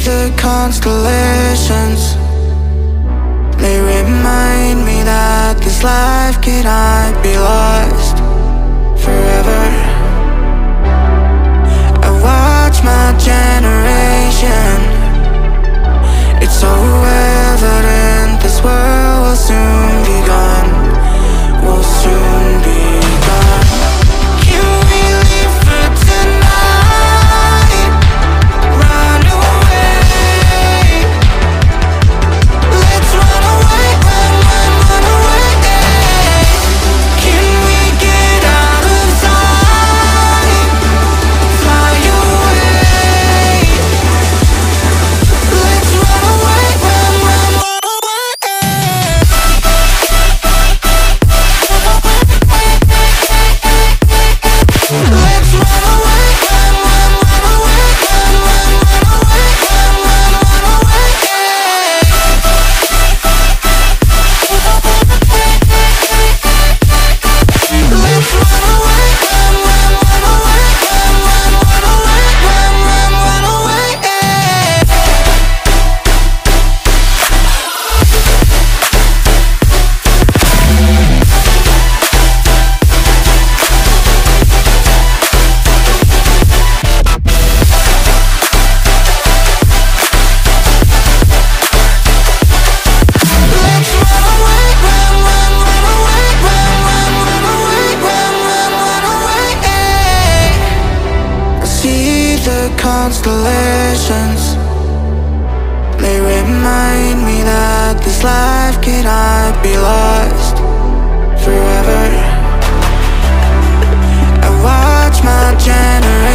the constellations. They remind me that this life cannot be lost forever. I watch my generation. It's so evident this world will soon be gone. Will soon be gone. Can we leave for tonight? Run away. Let's run away, run away. Can we get out of sight? Fly away. Let's run away, run away. Let's run away, run away, run away, run away. Let's run away, run away, run away. Constellations, they remind me that this life cannot be lost forever. I watch my generation.